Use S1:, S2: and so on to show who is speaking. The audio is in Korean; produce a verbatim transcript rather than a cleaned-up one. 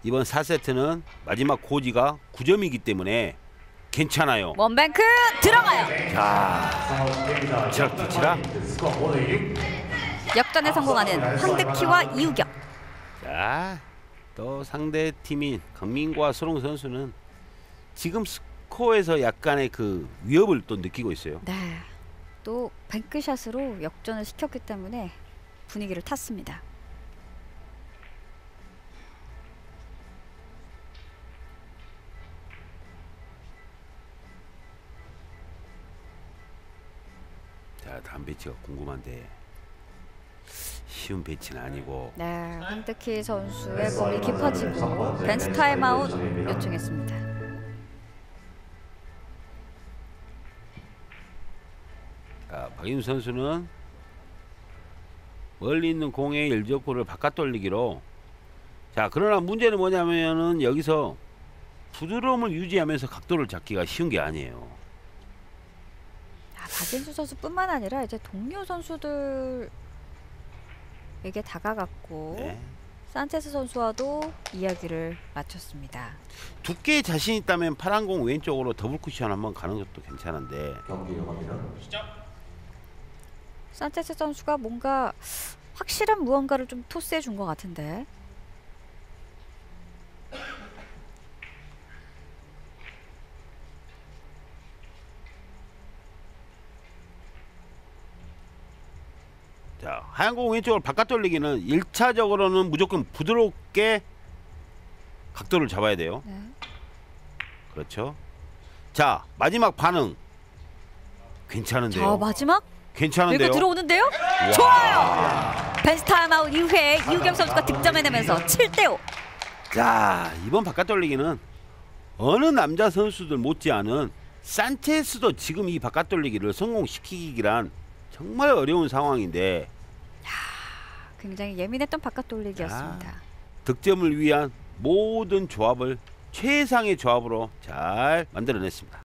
S1: 이번 사 세트는 마지막 고지가 구 점이기 때문에 괜찮아요.
S2: 원뱅크 들어가요.
S1: 자, 저렇게 치라.
S2: 역전에 성공하는 황득희와 이우경.
S1: 자, 또 상대 팀인 강민과 소롱 선수는 지금 스코어에서 약간의 그 위협을 또 느끼고 있어요.
S2: 네, 또 뱅크샷으로 역전을 시켰기 때문에 분위기를 탔습니다.
S1: 자, 다음 배치가 궁금한데 쉬운 배치는 아니고.
S2: 네, 황득희 선수의 공이 깊어지고 벤치 타임아웃 요청했습니다.
S1: 자, 박인수 선수는 멀리 있는 공의 일적구를 바깥 돌리기로. 자, 그러나 문제는 뭐냐면은 여기서 부드러움을 유지하면서 각도를 잡기가 쉬운 게 아니에요.
S2: 박인수 선수뿐만 아니라 이제 동료 선수들에게 다가갔고
S1: 네.
S2: 산체스 선수와도 이야기를 마쳤습니다.
S1: 두께에 자신 있다면 파란 공 왼쪽으로 더블 쿠션 한번 가는 것도 괜찮은데.
S3: 경기 이어갑니다.
S2: 산체스 선수가 뭔가 확실한 무언가를 좀 토스해 준 것 같은데.
S1: 자, 하얀 공 왼쪽으로 바깥 돌리기는 일 차적으로는 무조건 부드럽게 각도를 잡아야 돼요.
S2: 네.
S1: 그렇죠. 자, 마지막 반응 괜찮은데요.
S2: 자, 마지막
S1: 괜찮은데요.
S2: 밀고 들어오는데요.
S1: 와.
S2: 좋아요. 벤치 타임아웃 이후에 이우경 선수가 득점해내면서 칠 대 오.
S1: 자, 이번 바깥 돌리기는 어느 남자 선수들 못지않은 산체스도 지금 이 바깥 돌리기를 성공시키기란 정말 어려운 상황인데.
S2: 굉장히 예민했던 바깥 돌리기였습니다.
S1: 자, 득점을 위한 모든 조합을 최상의 조합으로 잘 만들어냈습니다.